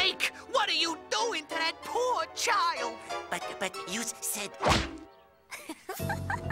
Mike! What are you doing to that poor child? But you said...